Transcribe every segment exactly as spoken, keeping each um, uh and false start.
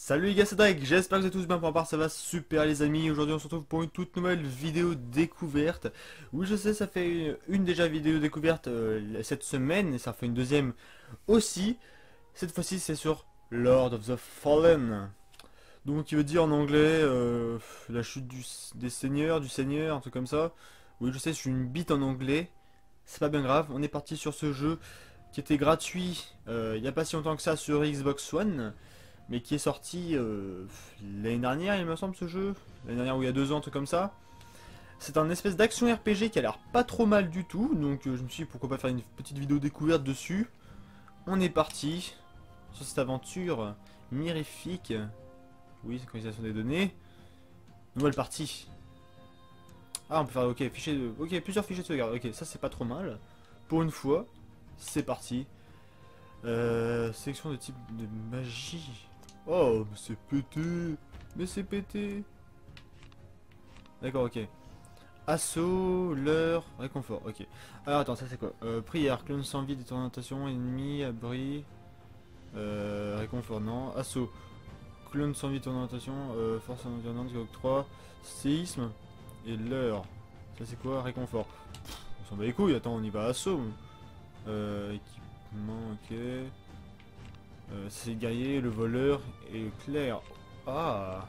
Salut les gars, c'est Drake, j'espère que vous êtes tous bien pour ma part, ça va super les amis. Aujourd'hui on se retrouve pour une toute nouvelle vidéo découverte. Oui je sais, ça fait une déjà vidéo découverte euh, cette semaine et ça fait une deuxième aussi. Cette fois-ci c'est sur Lord of the Fallen. Donc qui veut dire en anglais euh, la chute du, des seigneurs, du seigneur, un truc comme ça. Oui je sais, je suis une bite en anglais, c'est pas bien grave. On est parti sur ce jeu qui était gratuit euh, il n'y a pas si longtemps que ça sur Xbox One, mais qui est sorti euh, l'année dernière, il me semble, ce jeu. L'année dernière ou il y a deux ans, un truc comme ça. C'est un espèce d'action R P G qui a l'air pas trop mal du tout, donc euh, je me suis dit pourquoi pas faire une petite vidéo découverte dessus. On est parti sur cette aventure mirifique. Oui, synchronisation des données. Nouvelle partie. Ah, on peut faire, ok, fichier de... Ok, plusieurs fichiers de sauvegarde. Ok, ça c'est pas trop mal. Pour une fois, c'est parti. Euh, sélection de type de magie. Oh, mais c'est pété. Mais c'est pété. D'accord, ok. Assaut, leurre, réconfort, ok. Alors attends, ça c'est quoi euh, Prière, clone sans vie, détorientation, ennemi, abri. Euh, réconfort, non. Assaut, clone sans vie, détorientation, euh, force environnante, octroi, séisme et leurre. Ça c'est quoi Réconfort. On s'en bat les couilles, attends, on y va à assaut. Euh, équipement, ok. Euh, c'est le guerrier, le voleur et le clerc. Ah,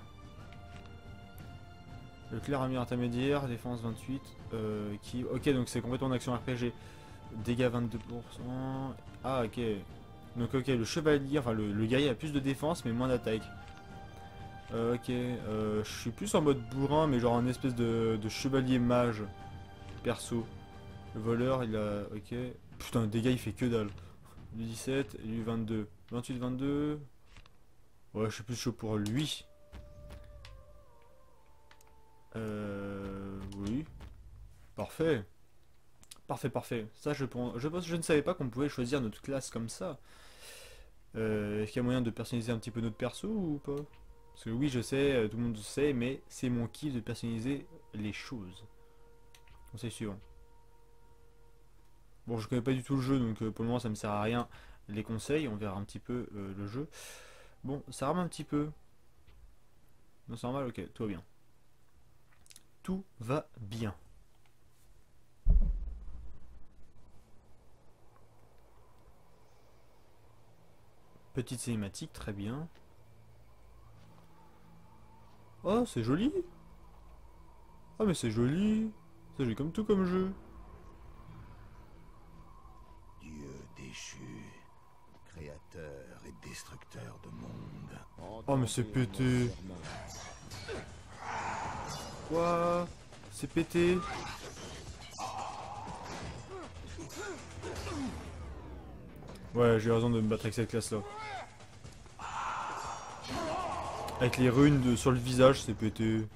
le clerc ami intermédiaire, défense vingt-huit. Euh, qui... Ok, donc c'est complètement en action R P G. Dégâts vingt-deux pour cent. Ah, ok. Donc, ok, le chevalier, enfin le, le guerrier a plus de défense mais moins d'attaque. Euh, ok, euh, je suis plus en mode bourrin, mais genre un espèce de, de chevalier mage. Perso. Le voleur, il a. Ok. Putain, le dégâts, il fait que dalle. Du dix-sept et du vingt-deux. vingt-huit, vingt-deux. Ouais, je suis plus chaud pour lui. Euh. Oui. Parfait. Parfait, parfait. Ça, je pense. Je, pense- je ne savais pas qu'on pouvait choisir notre classe comme ça. Euh, Est-ce qu'il y a moyen de personnaliser un petit peu notre perso ou pas? Parce que oui, je sais, euh, tout le monde le sait, mais c'est mon kiff de personnaliser les choses. Conseil suivant. Bon, je connais pas du tout le jeu, donc euh, pour le moment, ça me sert à rien. Les conseils, on verra un petit peu euh, le jeu. Bon, ça rame un petit peu. Non, c'est normal, ok, tout va bien. Tout va bien. Petite cinématique, très bien. Oh, c'est joli. Ah, mais c'est joli. C'est joli comme tout comme jeu. Dieu déchu, créateur et destructeur de monde. Oh, mais c'est pété. Quoi? C'est pété. Ouais, j'ai raison de me battre avec cette classe là. Avec les runes de, sur le visage, c'est pété.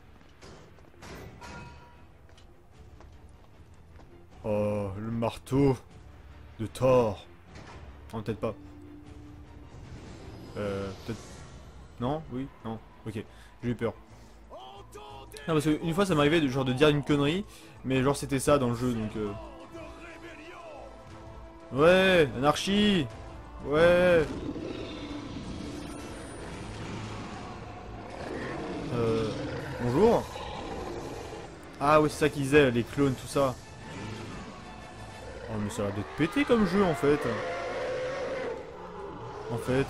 Oh, le marteau de Thor. Non, peut-être pas. Euh, peut-être. Non? Oui? Non? Ok, j'ai eu peur. Non, parce qu'une fois ça m'arrivait de, genre de dire une connerie, mais genre c'était ça dans le jeu donc. Euh... Ouais, anarchie! Ouais! Euh. Bonjour? Ah, oui, c'est ça qu'ils disaient, les clones, tout ça. Oh, mais ça a l'air d'être pété comme jeu en fait. En fait.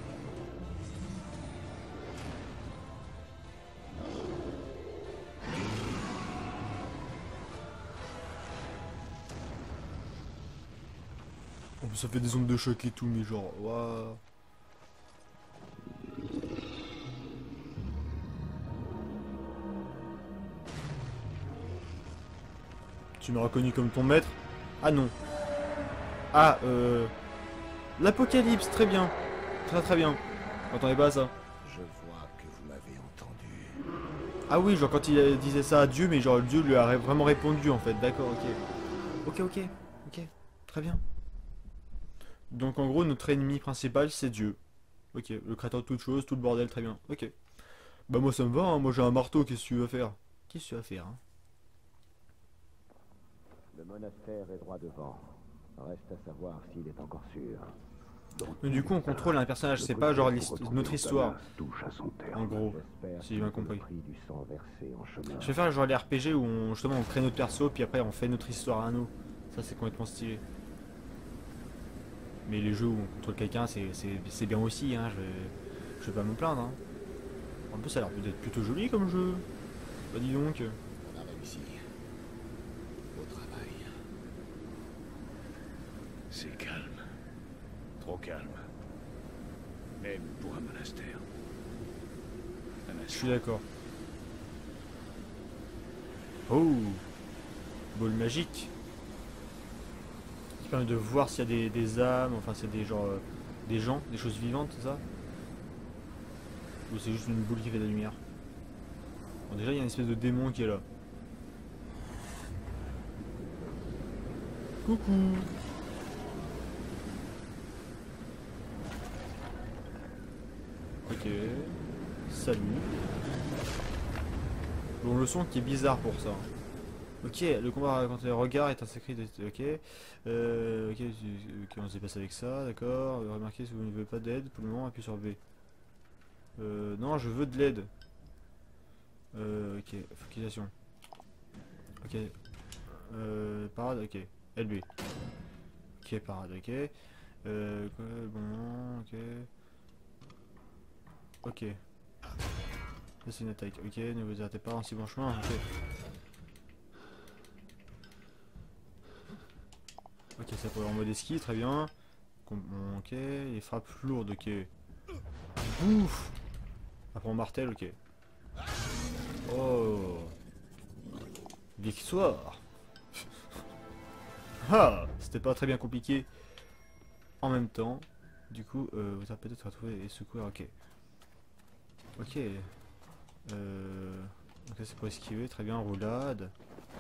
Oh, ça fait des ondes de choc et tout, mais genre, waouh. Tu m'as reconnu comme ton maître? Ah non. Ah, euh... L'Apocalypse, très bien. Très très bien. M'attendais pas à ça. Je vois que vous m'avez entendu. Ah oui, genre quand il euh, disait ça à Dieu, mais genre Dieu lui a ré- vraiment répondu en fait. D'accord, ok. Ok, ok, ok. Très bien. Donc en gros, notre ennemi principal, c'est Dieu. Ok, le créateur de toute chose, tout le bordel, très bien. Ok. Bah moi ça me va, hein. Moi j'ai un marteau, qu'est-ce que tu vas faire? Qu'est-ce que tu vas faire, hein? Le monastère est droit devant. Reste à savoir s'il est encore sûr. Mais du coup, on contrôle un personnage, c'est pas genre notre histoire. En gros, si j'ai bien compris. Je vais faire genre les R P G où on, justement on crée notre perso, puis après on fait notre histoire à nous. Ça, c'est complètement stylé. Mais les jeux où on contrôle quelqu'un, c'est bien aussi, hein. Je vais, je vais pas me plaindre. Hein. En plus, ça a l'air d'être plutôt joli comme jeu. Bah, dis donc. On a réussi. Au travail. C'est calme. Trop calme. Même pour un monastère. Un Je suis d'accord. Oh, bol magique. Qui permet de voir s'il y a des, des âmes, enfin c'est des genre euh, des gens, des choses vivantes, c'est ça? Ou c'est juste une boule qui fait de la lumière? Bon, déjà il y a une espèce de démon qui est là. Coucou. Ok. Salut. Bon, le son qui est bizarre pour ça. Ok, le combat contre les regards est un secret de... Ok. Euh, ok, ok, on s'est passé avec ça, d'accord. Remarquez si vous ne voulez pas d'aide, pour le moment, appuyez sur B. Euh, non, je veux de l'aide. Euh, ok, focalisation. Ok. Euh, parade, ok. L B. Ok, parade, ok. Euh, quoi, bon, ok. Ok. Ça c'est une attaque, ok, ne vous arrêtez pas en si bon chemin, ok. Ok, ça peut être en mode esquive, très bien. Ok, les frappes lourdes, ok. Ouf. Après on martèle, ok. Oh. Victoire. Ah, c'était pas très bien compliqué. En même temps, du coup, euh, vous avez peut-être retrouvé les secours, ok. Ok. Euh... Donc ça c'est pour esquiver, très bien, roulade.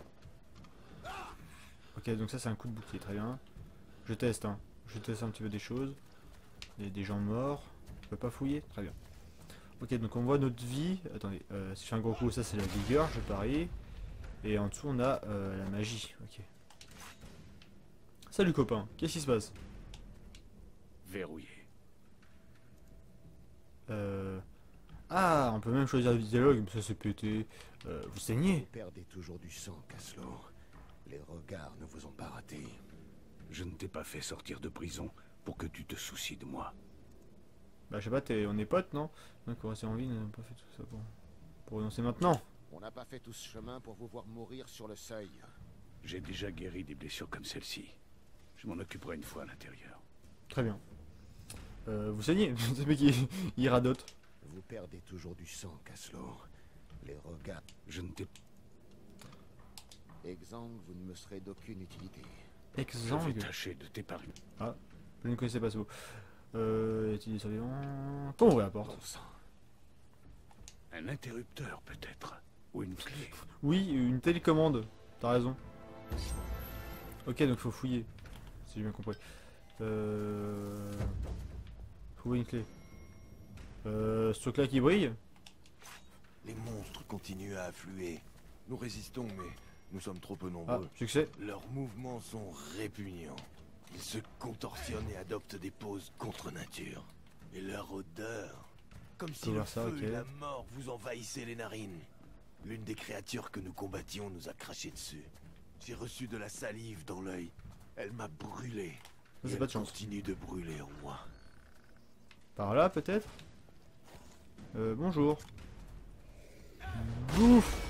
Ok, donc ça c'est un coup de bouclier, très bien. Je teste, hein. Je teste un petit peu des choses. Il y a des gens morts. Je peux pas fouiller, très bien. Ok, donc on voit notre vie. Attendez, euh, si je fais un gros coup, ça c'est la vigueur, je parie. Et en dessous on a euh, la magie, ok. Salut copain, qu'est-ce qui se passe? Verrouillé. Euh... Ah, on peut même choisir le dialogue, mais ça c'est pété. Euh, vous Vous saignez? perdez toujours du sang, Caslo. Les regards ne vous ont pas raté. Je ne t'ai pas fait sortir de prison pour que tu te soucies de moi. Bah je sais pas, t'es- on est potes, non? Donc on reste en vie, on n'a pas fait tout ça pour, pour renoncer maintenant. On n'a pas fait tout ce chemin pour vous voir mourir sur le seuil. J'ai déjà guéri des blessures comme celle-ci. Je m'en occuperai une fois à l'intérieur. Très bien. Euh, vous saignez? Ce mec il, il radote. Vous perdez toujours du sang, Caslo. Les regards... Je ne t'ai... Exang, vous ne me serez d'aucune utilité. Je vais Exang. tâcher de t'épargner. Ah, je ne connaissais pas ce mot. Euh, y a-t-il des survivants? Comment ouvrir la porte? Bon sang. Un interrupteur, peut-être. Ou une clé. Oui, une télécommande. T'as raison. Ok, donc faut fouiller. Si j'ai bien compris. Euh... Trouver une clé. Euh, ce truc-là qui brille? Les monstres continuent à affluer. Nous résistons, mais nous sommes trop peu Ah, nombreux. succès. Leurs mouvements sont répugnants. Ils se contorsionnent et adoptent des poses contre nature. Et leur odeur, comme si le voir ça, feu ok. et la mort vous envahissaient les narines. L'une des créatures que nous combattions nous a craché dessus. J'ai reçu de la salive dans l'œil. Elle m'a brûlé. Ça, Et c'est pas de elle chance. continue de brûler en moi. Par là, peut-être? Euh, bonjour. Bouf.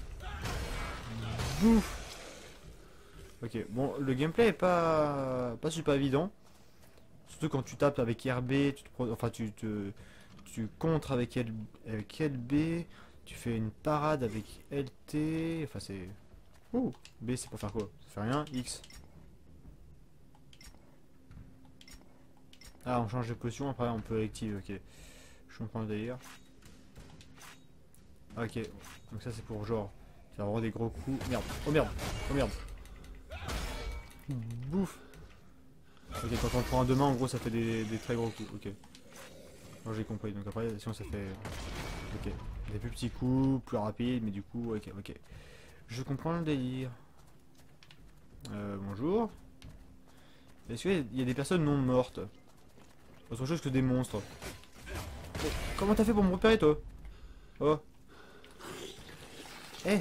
Bouf. Ok, bon, le gameplay est pas pas super évident. Surtout quand tu tapes avec R B, tu te pro- enfin tu te tu contres avec L, avec L B, tu fais une parade avec L T, enfin c'est... Ouh, B c'est pour faire quoi? Ça fait rien, X. Ah, on change de potion, après on peut activer, ok. Je comprends le délire. Ok, donc ça c'est pour genre faire vraiment des gros coups. Merde, oh merde, oh merde. Bouf. Ok, quand on le prend à deux mains, en gros ça fait des, des très gros coups, ok. Bon, j'ai compris, donc après sinon ça fait... Ok, des plus petits coups, plus rapides, mais du coup, ok, ok. Je comprends le délire. Euh, bonjour. Est-ce qu'il y a des personnes non mortes? Autre chose que des monstres. Oh, comment t'as fait pour me repérer, toi? Oh. Eh.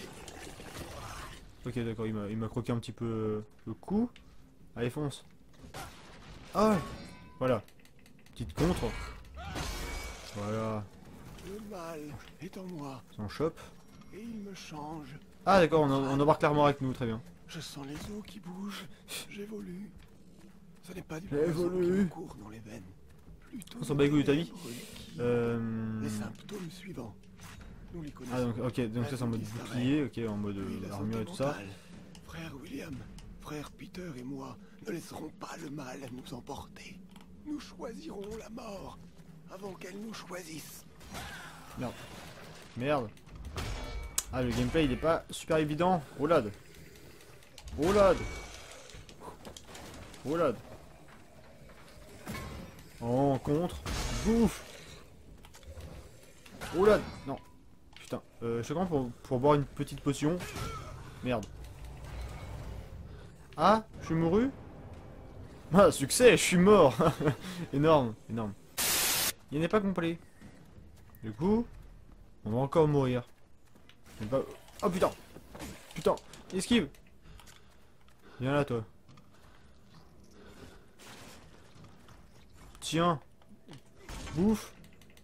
Ok, d'accord, il m'a croqué un petit peu euh, le cou. Allez, fonce. Ah. Voilà. Petite contre. Voilà. Le mal est en moi On chope. et il me change. Ah, d'accord, on, on embarque clairement avec nous, très bien. Je sens les os qui bougent. J'évolue. Ce n'est pas du J'évolue. poison qui me court dans les veines. Plutôt On s'en bat les couilles de ta vie. qui- Euh... Les symptômes suivants. Nous les connaissons. Ah, donc, ok, donc ça c'est en mode bouclier, ok, en mode Puis euh, la armure et santé tout ça. mentale. Frère William, frère Peter et moi ne laisserons pas le mal nous emporter. Nous choisirons la mort avant qu'elle nous choisisse. Merde. Merde. Ah, le gameplay il est pas super évident. Roulade. Roulade. Roulade. En contre. Bouffe. Roulade. Non. Putain. Euh, je suis quand pour, pour boire une petite potion. Merde. Ah, je suis mouru. Ah, succès, je suis mort. Énorme, énorme. Il n'est pas complet. Du coup, on va encore mourir. Je vais pas... Oh putain. Putain, esquive. Viens là, toi. Tiens. Bouffe.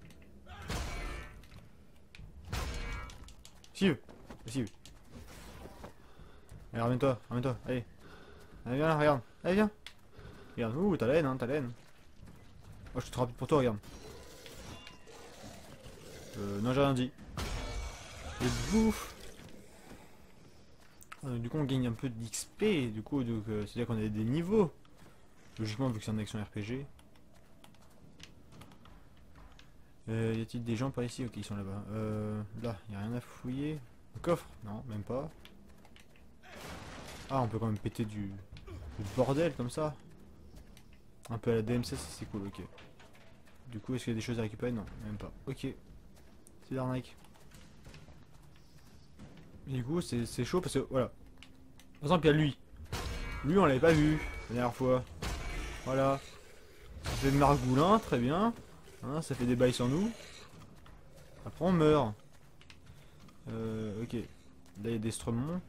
Esquive. Esquive. Allez, ramène-toi, ramène-toi, allez. Allez, viens là, regarde. Allez, viens. Regarde, ouh, t'as la haine, hein, t'as la haine. Oh, je suis trop rapide pour toi, regarde. Euh, non, j'ai rien dit. Et bouffe. Euh, du coup, on gagne un peu d'X P, du coup, donc, euh, c'est-à-dire qu'on a des niveaux. Logiquement, vu que c'est un action R P G. Euh, y a-t-il des gens par ici? Ok, ils sont là-bas. Euh, là, y a rien à fouiller. Un coffre? Non, même pas. Ah, on peut quand même péter du, du bordel comme ça. Un peu à la D M C, c'est cool, ok. Du coup, est-ce qu'il y a des choses à récupérer? Non, même pas. Ok. C'est l'arnaque. Et du coup, c'est chaud parce que, voilà. Par exemple, il y a lui. Lui, on l'avait pas vu la dernière fois. Voilà. Ça fait margoulin, très bien. Hein, ça fait des bails sur nous. Après, on meurt. Euh, ok. Là, il y a des stremons.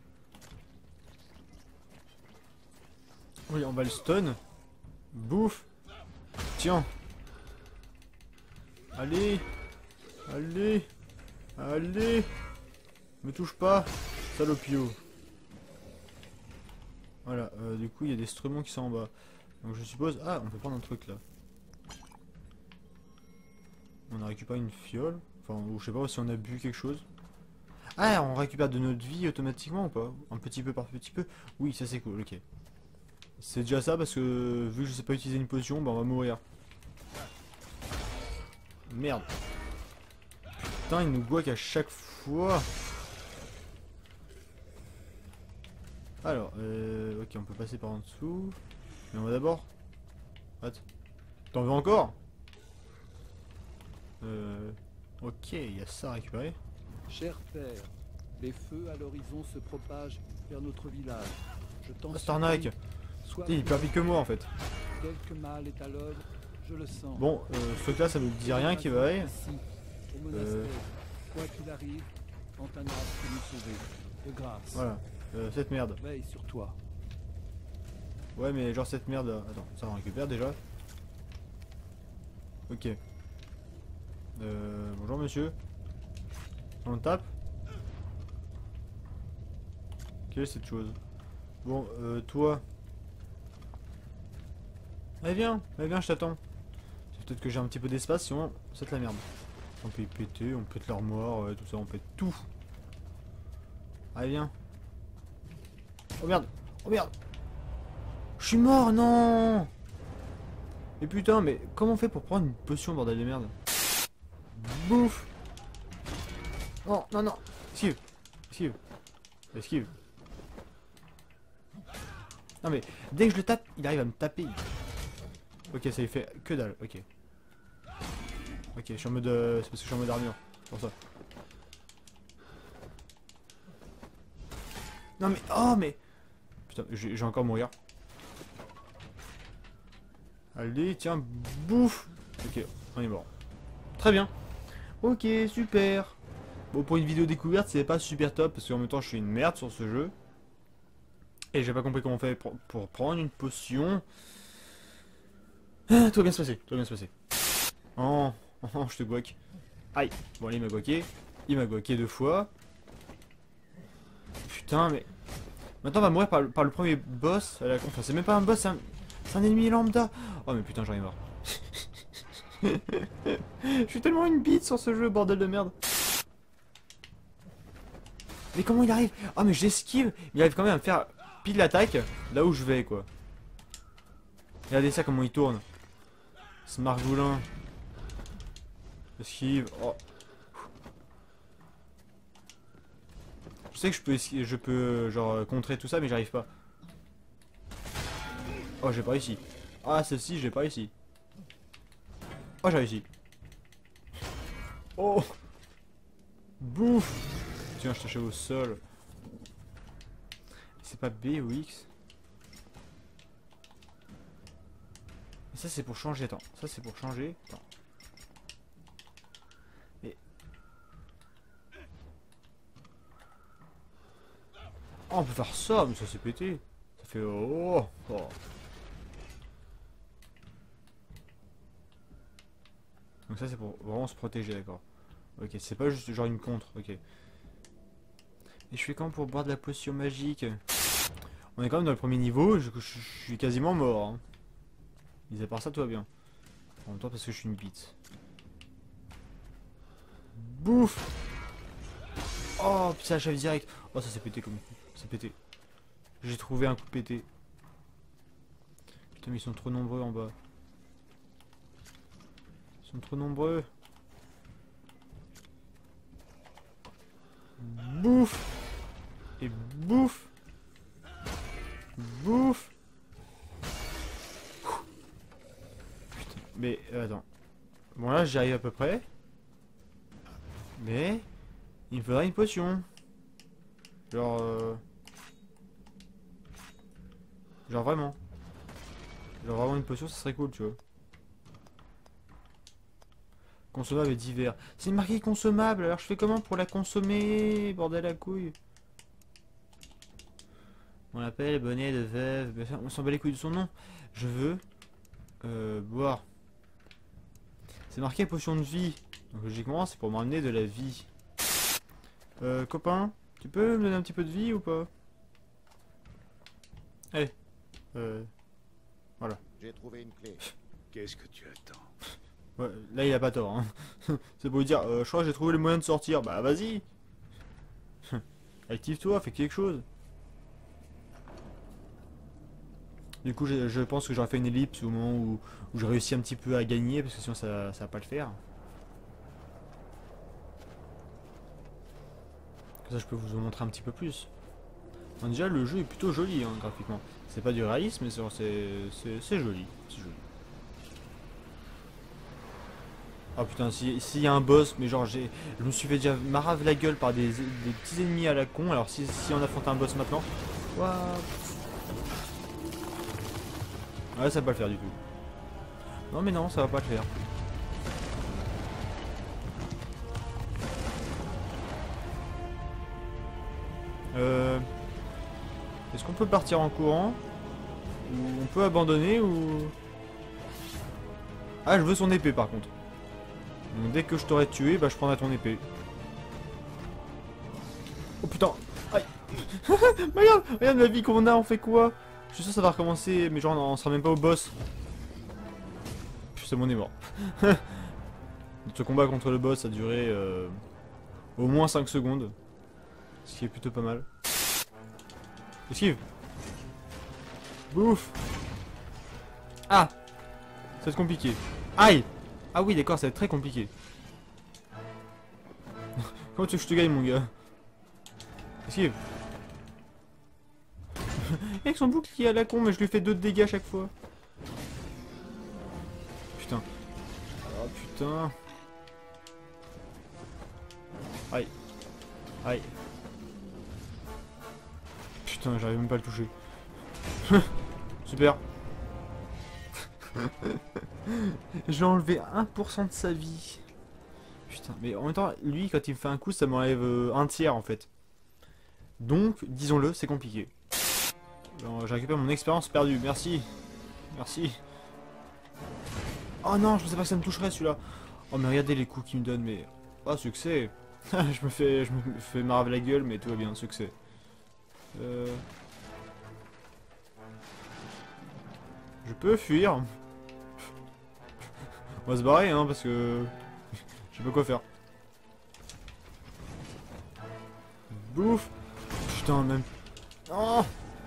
Oui, on va le stun. Bouffe. Tiens. Allez. Allez. Allez. Me touche pas. Salopio. Voilà. Euh, du coup, il y a des struments qui sont en bas. Donc je suppose... Ah, on peut prendre un truc là. On a récupéré une fiole. Enfin, ou je sais pas si on a bu quelque chose. Ah, on récupère de notre vie automatiquement ou pas? Un petit peu par petit peu. Oui, ça c'est cool, ok. C'est déjà ça parce que vu que je sais pas utiliser une potion, bah on va mourir. Merde. Putain, il nous guaque à chaque fois. Alors, euh, ok, on peut passer par en dessous. Mais on va d'abord... What? T'en veux encore? Euh... Ok, il y a ça à récupérer. Cher père, les feux à l'horizon se propagent vers notre village. Je t'en Ah, c'est arnaque. supplie, sois Il est plus rapide que moi en fait. quelque mal est à l'œuvre, je le sens. Bon, euh, ce truc là ça me dit rien qui va aller. Ici, au monastère, Euh. quoi qu'il arrive, en ta grâce pour nous sauver. De grâce, Voilà, euh, cette merde. veille sur toi. Ouais mais genre cette merde... Attends, ça on récupère déjà. Ok. Euh, bonjour monsieur. On le tape. Quelle est cette chose? Bon, euh, toi... Allez viens, allez viens, je t'attends. C'est peut-être que j'ai un petit peu d'espace, sinon c'est de la merde. On peut y péter, on pète l'armoire, ouais, tout ça, on pète tout. Allez viens. Oh merde, oh merde. Je suis mort, non. Et putain, mais comment on fait pour prendre une potion, bordel de merde? Bouffe. Non, non, non. Esquive. Esquive. Esquive. Non mais, dès que je le tape, il arrive à me taper. Ok, ça lui fait que dalle, ok. Ok, je suis en mode... Euh, c'est parce que je suis en mode armure. C'est pour ça. Non mais... Oh mais... Putain, je je vais encore mourir. Allez, tiens, bouffe. Ok, on est mort. Très bien. Ok, super. Bon, pour une vidéo découverte, c'est pas super top, parce qu'en même temps, je suis une merde sur ce jeu. Et j'ai pas compris comment on fait pour, pour prendre une potion. Ah, tout va bien se passer, tout va bien se passer. Oh, oh, je te guac. Aïe. Bon, allez, il m'a guaqué. Il m'a guaqué deux fois. Putain, mais... Maintenant, on va mourir par, le- par le premier boss. À la... Enfin, c'est même pas un boss, c'est un... c'est un ennemi lambda. Oh, mais putain, j'en ai marre. Je suis tellement une bite sur ce jeu, bordel de merde. Mais comment il arrive? Oh, mais j'esquive. Mais il arrive quand même à me faire pile l'attaque là où je vais, quoi. Regardez ça, comment il tourne. Ce margoulin. Esquive. Oh. Je sais que je peux, esquiver, je peux genre contrer tout ça, mais j'arrive pas. Oh, j'ai pas réussi. Ah, celle-ci, j'ai pas réussi. Oh, j'ai réussi. Oh. Bouffe. Tiens, je t'achève au sol. C'est pas B ou X? Ça, c'est pour changer. Attends, ça, c'est pour changer. Attends. Et... Oh, on peut faire ça, mais ça c'est pété. Ça fait oh, oh. Donc ça c'est pour vraiment se protéger, d'accord. Ok, c'est pas juste genre une contre, ok. Et je fais quand pour boire de la potion magique? On est quand même dans le premier niveau, je, je, je suis quasiment mort. Hein. Mis à part ça, tout va bien. En même temps parce que je suis une bite. Bouffe. Oh putain, la chave direct. Oh, ça s'est pété comme coup. C'est pété. J'ai trouvé un coup pété. Putain, mais ils sont trop nombreux en bas. Ils sont trop nombreux. Bouffe. Et bouffe. Bouffe. Putain, mais euh, attends. Bon là, j'y arrive à peu près. Mais il me faudra une potion. Genre... Euh... Genre vraiment. Genre vraiment une potion, ça serait cool, tu vois. Consommable et divers. C'est marqué consommable, alors je fais comment pour la consommer? Bordel à couille. On l'appelle bonnet de veuve. On s'en bat les couilles de son nom. Je veux... Euh... boire. C'est marqué potion de vie. Donc logiquement, c'est pour m'emmener de la vie. Euh, copain, tu peux me donner un petit peu de vie ou pas? Allez. Euh... Voilà. J'ai trouvé une clé. Qu'est-ce que tu attends? Ouais, là il a pas tort. Hein. C'est pour lui dire, euh, je crois que j'ai trouvé le moyen de sortir. Bah vas-y. Active-toi, fais quelque chose. Du coup, je, je pense que j'aurais fait une ellipse au moment où, où j'ai réussi un petit peu à gagner, parce que sinon ça, ça va pas le faire. Comme ça, je peux vous en montrer un petit peu plus. Bon, déjà, le jeu est plutôt joli, hein, graphiquement. C'est pas du réalisme, mais c'est c'est joli. C'est joli. Oh putain, s'il si y a un boss, mais genre, j'ai, je me suis fait déjà marave la gueule par des, des petits ennemis à la con. Alors, si, si on affronte un boss maintenant, what? Ouais, ça va pas le faire du tout. Non, mais non, ça va pas le faire. Euh... Est-ce qu'on peut partir en courant? Ou on peut abandonner ou... Ah, je veux son épée par contre. Donc dès que je t'aurai tué, bah je prendrai ton épée. Oh putain. Aïe. Regarde, regarde la vie qu'on a, on fait quoi? Je suis sûr que ça va recommencer, mais genre on sera même pas au boss. Putain, on est mort. Notre combat contre le boss a duré euh, au moins cinq secondes. Ce qui est plutôt pas mal. Esquive. Bouffe. Ah. Ça va être compliqué. Aïe. Ah oui, d'accord, ça va être très compliqué. Comment tu veux que je te gagne, mon gars? Esquive. Avec son bouclier à la con, mais je lui fais deux de dégâts à chaque fois. Putain. Oh putain. Aïe. Aïe. Putain, j'arrive même pas à le toucher. Super. Je vais enlever un pour cent de sa vie. Putain, mais en même temps, lui, quand il me fait un coup, ça m'enlève euh, un tiers en fait. Donc, disons-le, c'est compliqué. Alors, j'ai récupéré mon expérience perdue, merci. Merci. Oh non, je pensais pas que ça me toucherait celui-là. Oh mais regardez les coups qu'il me donne, mais... Oh, succès. je me fais je me fais marrer la gueule, mais tout va bien, succès. Euh... Je peux fuir. On va se barrer, hein, parce que... je sais pas quoi faire. Bouffe. Putain, même... Oh.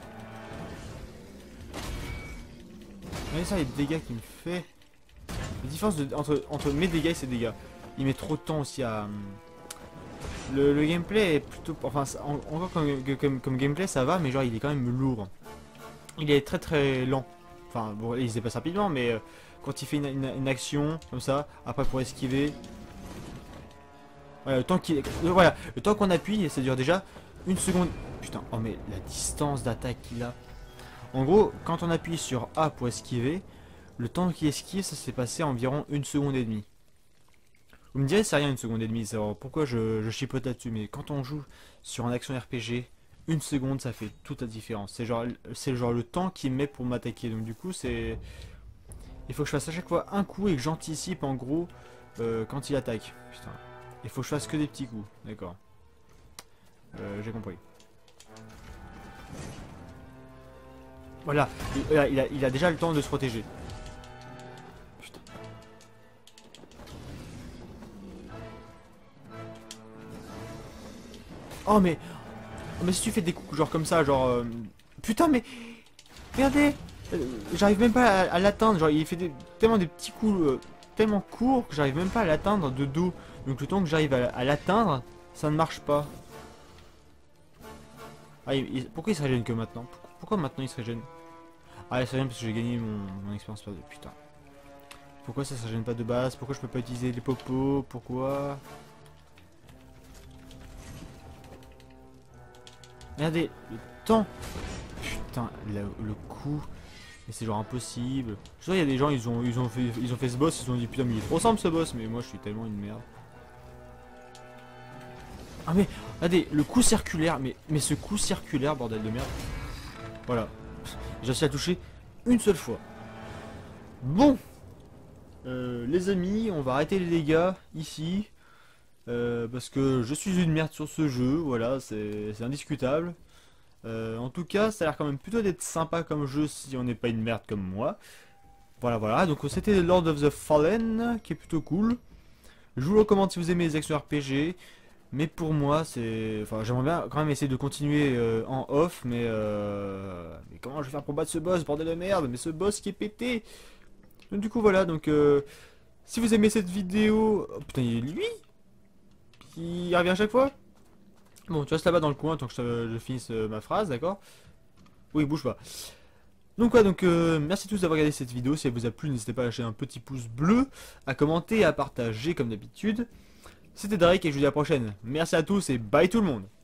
Regardez ça, les dégâts qu'il me fait. La différence de, entre, entre mes dégâts et ses dégâts. Il met trop de temps aussi à... Le, le gameplay est plutôt... Enfin, en, encore comme, comme, comme gameplay, ça va, mais genre, il est quand même lourd. Il est très très lent. Enfin, bon, il se dépasse rapidement, mais... Euh, quand il fait une, une, une action, comme ça, après pour esquiver... Voilà, le temps qu'il... Euh, voilà, le temps qu'on appuie, ça dure déjà une seconde... Putain, oh mais la distance d'attaque qu'il a... En gros, quand on appuie sur A pour esquiver, le temps qu'il esquive, ça s'est passé environ une seconde et demie. Vous me direz, c'est rien une seconde et demie, c'est pourquoi je, je chipote là-dessus, mais quand on joue sur un action R P G, une seconde, ça fait toute la différence. C'est genre, c'est genre le temps qu'il met pour m'attaquer, donc du coup, c'est... Il faut que je fasse à chaque fois un coup et que j'anticipe en gros euh, quand il attaque. Putain, il faut que je fasse que des petits coups, d'accord. Euh, J'ai compris. Voilà, il, il, a, il a déjà le temps de se protéger. Putain. Oh mais... Oh, mais si tu fais des coups genre comme ça, genre... Euh... Putain mais... Regardez euh, j'arrive même pas à, à l'atteindre, genre il fait des, tellement des petits coups euh, tellement courts que j'arrive même pas à l'atteindre de dos. Donc le temps que j'arrive à, à l'atteindre, ça ne marche pas. Ah, il, il, pourquoi il se régène que maintenant? Pourquoi maintenant il se régène? Ah, il se régène parce que j'ai gagné mon, mon expérience perdue, putain. Pourquoi ça se régène pas de base? Pourquoi je peux pas utiliser les popos? Pourquoi? Regardez, le temps. Putain, le, le coup. Et c'est genre impossible. Je sais, il y a des gens, ils ont, ils ont fait, ils ont fait ce boss, ils se sont dit putain mais il est trop simple ce boss, mais moi je suis tellement une merde. Ah mais, regardez, le coup circulaire, mais, mais ce coup circulaire, bordel de merde. Voilà. J'ai réussi à toucher une seule fois. Bon. Euh, les amis, on va arrêter les dégâts ici. Euh, parce que je suis une merde sur ce jeu, voilà, c'est indiscutable. Euh, en tout cas, ça a l'air quand même plutôt d'être sympa comme jeu si on n'est pas une merde comme moi. Voilà, voilà, donc c'était Lord of the Fallen, qui est plutôt cool. Je vous le recommande si vous aimez les actions R P G. Mais pour moi, c'est... Enfin, j'aimerais bien quand même essayer de continuer euh, en off, mais... Euh... Mais comment je vais faire pour battre ce boss, bordel de merde? Mais ce boss qui est pété. Donc du coup, voilà, donc... Euh... Si vous aimez cette vidéo... Oh, putain, il est lui qui revient à chaque fois. Bon, tu restes là-bas dans le coin tant que je, je finisse euh, ma phrase, d'accord? Oui, bouge pas. Donc ouais, donc euh, merci à tous d'avoir regardé cette vidéo. Si elle vous a plu, n'hésitez pas à lâcher un petit pouce bleu, à commenter, à partager comme d'habitude. C'était Drake et je vous dis à la prochaine. Merci à tous et bye tout le monde.